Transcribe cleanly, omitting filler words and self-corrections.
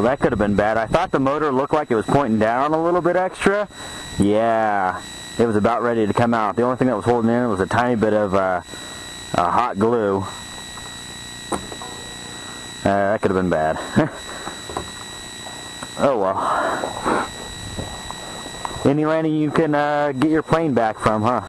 that could have been bad. I thought the motor looked like it was pointing down a little bit extra. Yeah, it was about ready to come out. The only thing that was holding in was a tiny bit of hot glue. That could have been bad. Oh well. Any landing you can get your plane back from, huh?